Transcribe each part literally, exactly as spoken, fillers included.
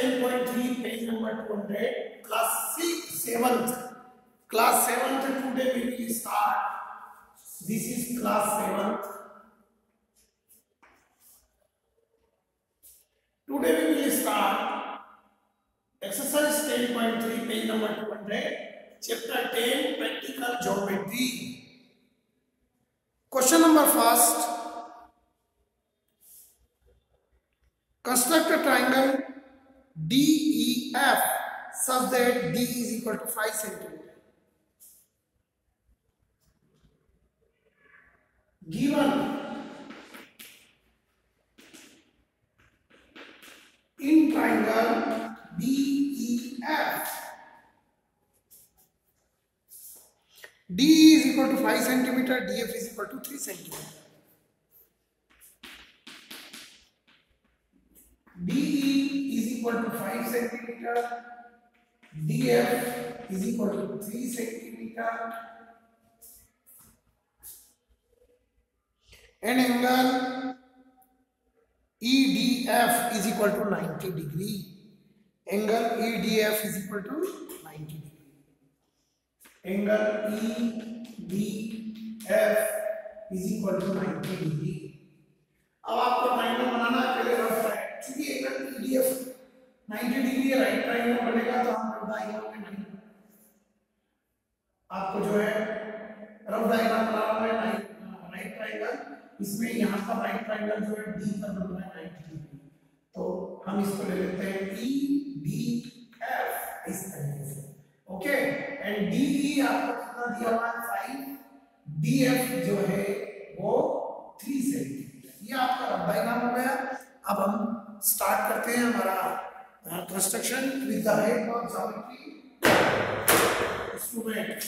ten point three, page number two hundred, class six, seventh. Class seventh today we will start. This is class seventh. Today we will start exercise ten point three, page number two hundred, chapter ten, practical geometry. Question number first. Construct a triangle D E F such that D is equal to five centimeters. Given in triangle D E F, D is equal to five centimeters, D F is equal to three centimeters. D E is equal to five centimeters, D F is equal to three centimeters, and angle E D F is equal to ninety degree. Angle E D F is equal to ninety degree. Angle E D F is equal to ninety degree. अब आपको triangle बनाना है, पहले rough है, क्योंकि angle E D F ninety degree right triangle बनेगा तो हम rough diagram में नहीं, आपको जो है रफ डायग्राम बनाना है राइट ट्रायंगल, इसमें यहाँ का राइट ट्रायंगल जो है D पर बन रहा है ninety डिग्री, तो हम इसको ले लेते हैं E D F इस तरीके से. ओके, एंड D E आपको कितना दिया हुआ है five, D F जो है वो three सेंटीमीटर. ये आपका रफ डायग्राम हो गया. अब हम स्टार्ट करते हैं हमारा construction with the help of geometry instrument.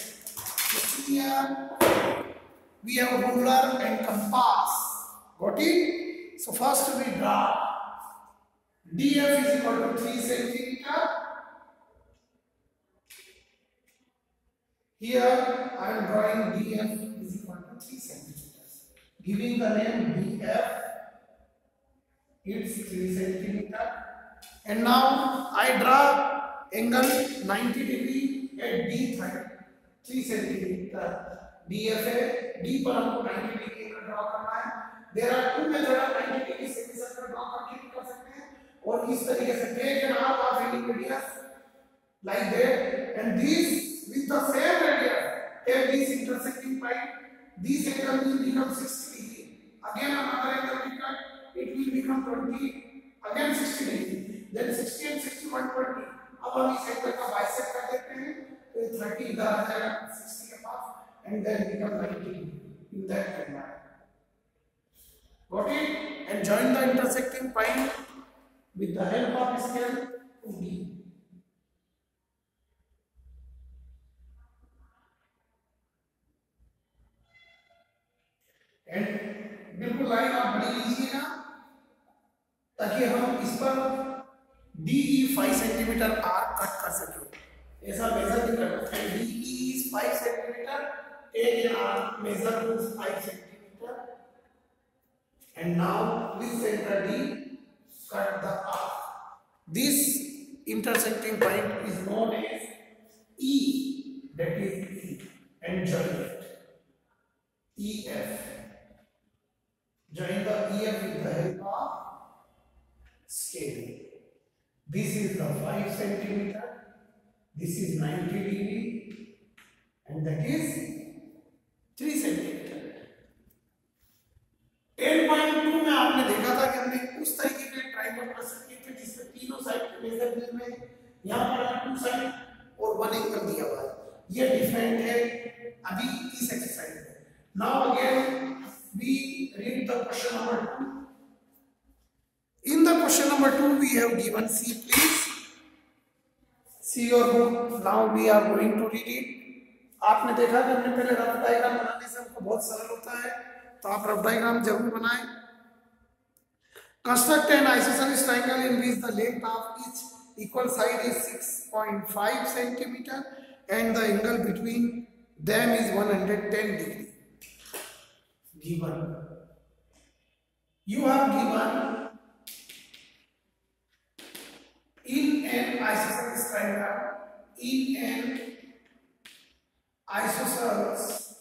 We have a ruler and compass. Got it? So first we draw. D F is equal to three centimeters. Here I am drawing D F is equal to three centimeters. Giving the name D F. It's three centimeters. And now I draw angle ninety degree at D three centimeters. D F है, D पर हमको ninety degree का draw करना है. There are two methods of ninety degree section draw करके भी कर सकते हैं, और इस तरीके से take an arc of any radius like that, and this with the same radius take this intersecting point. This angle will become sixty degree. Again another angle we cut, it will become twenty. Again sixty degree. Then sixty and sixty one twenty. अब हम इस angle का bisect कर देते हैं, तो ये thirty इधर आ जाएगा sixty के पास. And then become ninety in that manner. Got it? And join the intersecting point with the help of scale to D. And बिल्कुल लाइन आप बड़ी लीजिएगा ताकि हम इस पर D E five centimetre arc cut कर सकें. ऐसा मेजर भी कर सकते हैं. D E is five centimetre. Take an arc, measure to five centimeters, and now with center D, cut the arc. This intersecting point is known as E, that is E, and join it. E F. Join the E F with the help of scale. This is the five centimeter. This is ninety degree, and that is three centimetre. ten point two में आपने देखा था कि हमने उस तरीके के triangle construct किए थे जिसमें तीनों साइड के मेजर दिए हुए हैं. यहाँ पर टू साइड और वन एंगल दिया हुआ है. ये डिफरेंट है अभी इस एक्सरसाइज में. Now again we read the question number two. In the question number two we have given, see please, see your book. Now we are going to read it. आपने देखा कि हमने पहले रफ डायग्राम बनाने से हमको बहुत सरल होता है, तो आप रफ डायग्राम जरूर बनाएं. Construct an isosceles triangle in which the length of each equal side is six point five centimeters and the angle between them is one hundred ten degree. Given. You have given in an isosceles triangle, in an isosceles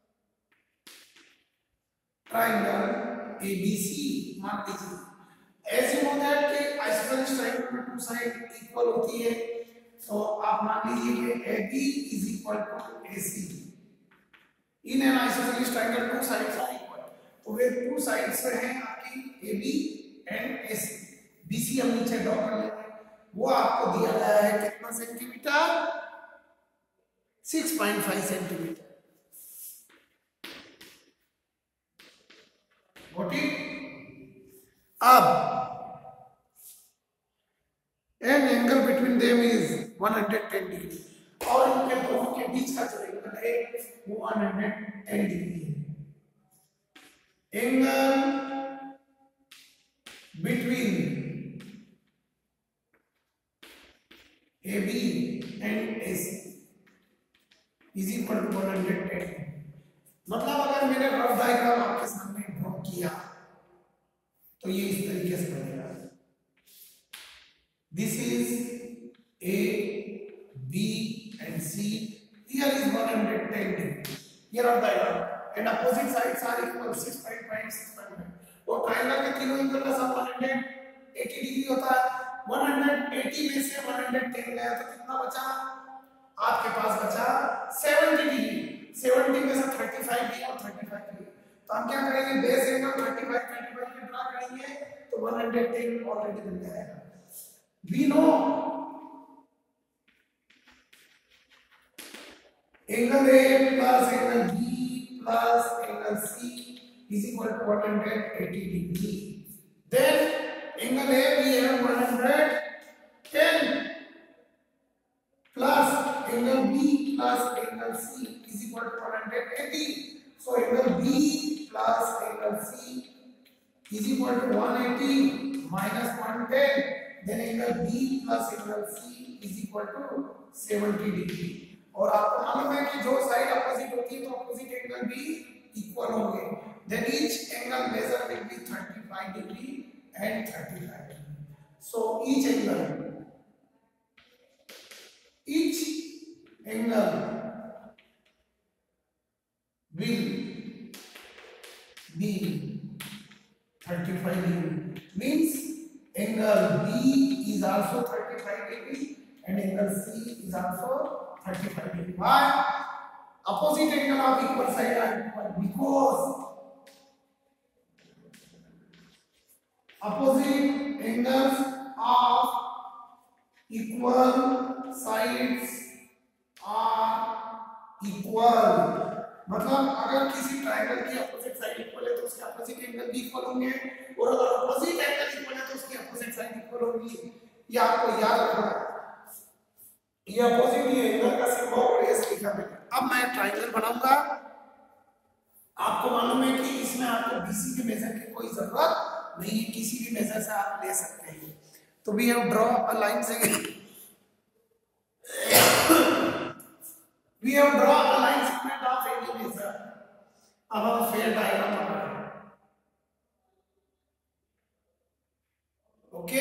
triangle A B C, मान लीजिए as you know that कि isosceles triangle में two side equal होती है, तो आप मान लीजिए कि A B is equal to A C. In an isosceles triangle two sides are equal, तो वे two sides हैं आपकी A B and A C. B C हम नीचे ड्रॉ कर लेंगे, वो आपको दिया गया है कितना centimetre, six point five centimetre. Got it? अब an angle between them is one hundred ten degree, और इनके दोनों के बीच का जो एंगल है वो one hundred ten डिग्री है. Angle between A B and A C is equal to one hundred ten. मतलब अगर मैंने रफ डायग्राम आपके सामने ड्रॉ किया तो ये इस तरीके से बनेगा. This is A, B and C. Here is one hundred ten degree. Here are diagram and opposite sides are equal six point five six point five. और ट्रायंगल के तीनों एंगल का sum one hundred eighty degree होता है. one hundred eighty में से one hundred ten गया तो कितना बचा आपके पास? बचा seventy डिग्री. seventy में से thirty-five भी और thirty-five भी, तो हम क्या करेंगे? बेस एंगल thirty-five thirty-five के ड्रा करेंगे तो one hundred ten ऑलरेडी बन जाएगा. We know angle A plus angle B plus angle C is equal to one hundred eighty degree. Then angle A we have one hundred ten plus angle B plus angle C is equal to one hundred eighty. So angle B plus angle C is equal to one hundred eighty minus one hundred ten. Then angle B plus angle C is equal to seventy degree. और आपको मालूम है कि जो side opposite होती है तो opposite angle भी इक्वल होंगे. Then each angle measure will be thirty-five degree and thirty-five degree. So each angle, each angle will be thirty-five degree. Means angle B is also thirty-five degree and angle C is also thirty-five degree. Why? Opposite angle of equal side are equal because opposite angles of equal sides are equal. मतलब अगर किसी triangle की opposite side equal है तो उसके opposite angle भी equal होंगे, और अगर अपोजिट एंगल इक्वल है तो उसकी अपोजिट साइड इक्वल होगी. ये आपको याद रखना है. ये अपोजिट ये एंगल का सिंबल और एस लिखा है. अब मैं ट्रायंगल बनाऊंगा. आपको मालूम है कि इसमें आपको बीसी के मेजर की कोई जरूरत नहीं है, किसी भी मेजर से आप ले सकते हैं. तो we have draw a line segment. We have draw a line segment of any measure. अब हम फेयर डायग्राम बना रहे हैं. Okay,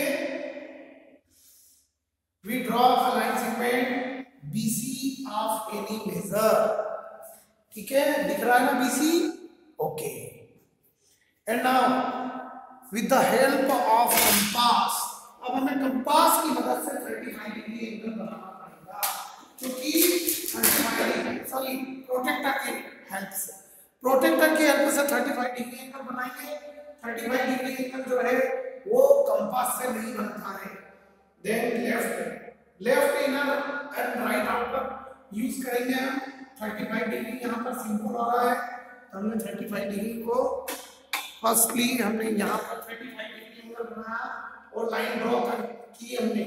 we draw a line segment BC of any measure. ठीक है, दिख रहा है ना BC? Okay. And now with the help of compass, अब हमें कंपास की मदद से thirty-five डिग्री एंगल बनाना पड़ेगा, क्योंकि सॉरी प्रोटेक्टर की हेल्प से प्रोटेक्टर की हेल्प से thirty-five डिग्री एंगल बनाएंगे. thirty-five डिग्री एंगल जो है वो कंपास से नहीं बनता है. Then left left inner and right outer use करेंगे हम. thirty-five डिग्री यहाँ पर सिंबल हो रहा है तो हमने thirty-five डिग्री को फर्स्टली हमने यहाँ पर thirty-five डिग्री एंगल बनाया और लाइन ड्रॉ कर की हमने.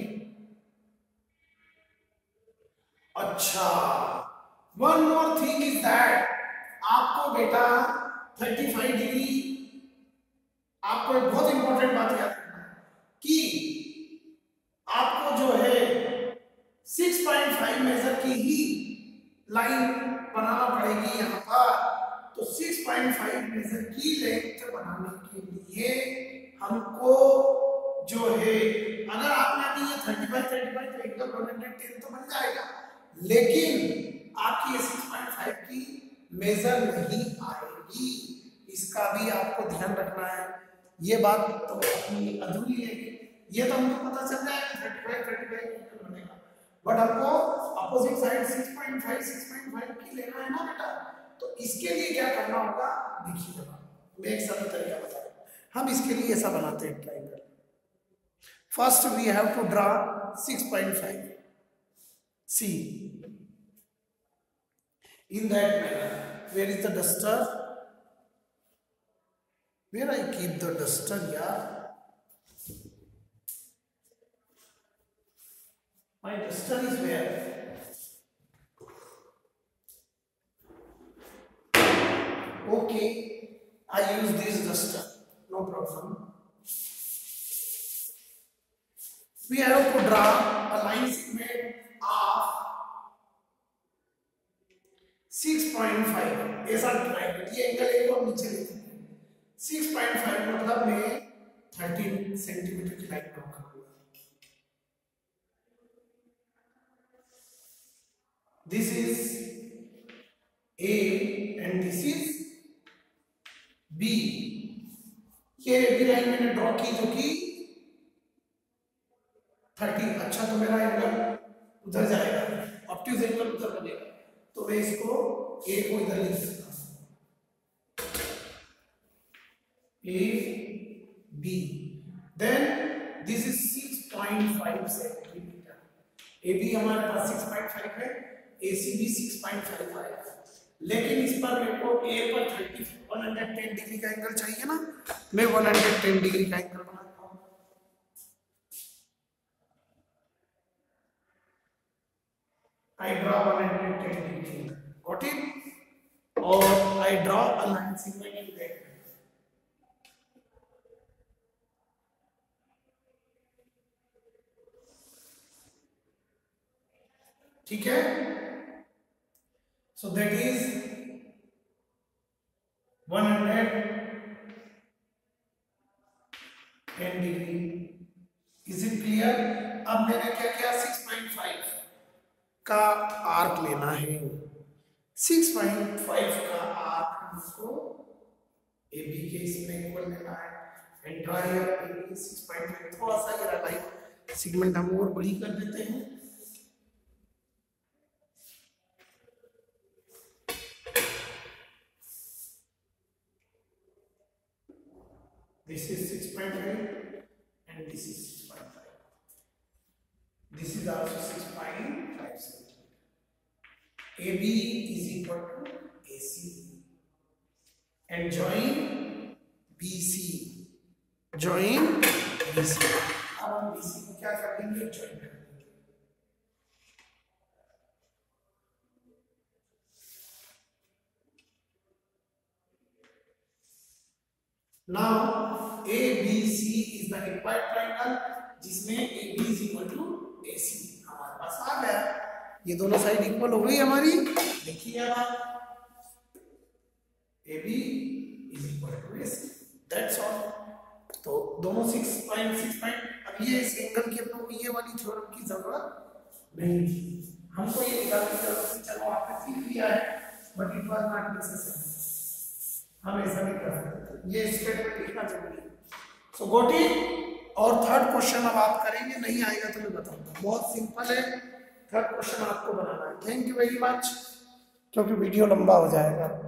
अच्छा, one more thing is that आपको बेटा thirty-five डिग्री, आपको एक बहुत इंपॉर्टेंट बात याद रखना है कि आपको जो है six point five मेजर की ही लाइन बनाना पड़ेगी यहाँ पर. तो six point five मेजर की लेंथ बनाने के लिए हमको जो है, अगर आपने अभी ये थर्टी फाइव थर्टी फाइव तो एंगल वन हंड्रेड टेन तो बन जाएगा, लेकिन आपकी ये सिक्स पॉइंट फाइव की मेजर नहीं आएगी, इसका भी आपको ध्यान रखना है। ये बात तो अपनी अधूरी है, ये तो हमको पता चल जाएगा thirty five thirty five angle बनेगा, बट हमको opposite side six point five six point five की लेना है ना बेटा। तो इसके लिए क्या करना होगा, देखिए मैं एक सरल तरीका बता रहा हूँ। हम इसके लिए ऐसा बनाते हैं triangle. First we have to draw six point five, see in that manner. Where is the duster? Where I keep the duster? Yeah, my duster is where? Okay, I use this duster, no problem. We have to draw a line segment of six point five, ऐसा triangle, ये angle एक और नीचे लेते हैं। Six point five मतलब मैं thirteen centimetre की लाइन ड्रॉ करूंगा। This is A and this is B. ये बी लाइन मैंने ड्रॉ की जो कि थर्टी, अच्छा तो मेरा एंगल उधर जाएगा, ऑब्ट्यूज एंगल उधर बनेगा, तो मैं इसको ए को इधर लिख सकता हूं, A B. Then this is six point five centimetre, A B हमारे पास सिक्स पॉइंट फाइव है, ए सी भी सिक्स पॉइंट फाइव है, लेकिन इस पर मेरे को ए पर thirty one hundred ten degree का एंगल चाहिए ना, मैं वन हंड्रेड टेन डिग्री का एंगल बनाता हूं। I draw one hundred ten degree, got it? Or I draw a line segment in that. ठीक है? So that is one hundred ten degree. Is it clear? अब मैंने क्या किया, six point five का आर्क लेना है, सिक्स पॉइंट फाइव का आर्क हमको ए बी के इसमें इक्वल लेना है and draw here A B six point five. थोड़ा सा ये लाइन सेगमेंट हम और बड़ी कर देते हैं, this is six point five and this is six point five, this is also six point five centimeter. A B is equal to A C and join B C. Join B C. अब हम B C को क्या कर देंगे, join कर देंगे। Now A B C is the required triangle जिसमें A B is equal to A C हमारे पास आ गया, ये दोनों साइड इक्वल हो गई हमारी। देखिए अब A B is equal to A C, that's all। तो दोनों सिक्स पॉइंट सिक्स पॉइंट, अब ये इस एंगल की अपनों को ये वाली थ्योरम की जरूरत नहीं थी, हमको ये निकालने की जरूरत थी, चलो आपने सीख लिया है, but it was not necessary, हम ऐसा नहीं कर सकते, ये स्टेटमेंट लिखना जरूरी है। So got it. और थर्ड क्वेश्चन अब आप करेंगे, नहीं आएगा तो मैं बताऊंगा, बहुत सिंपल है, थर्ड क्वेश्चन आपको बनाना है। थैंक यू वेरी मच, क्योंकि वीडियो लंबा हो जाएगा।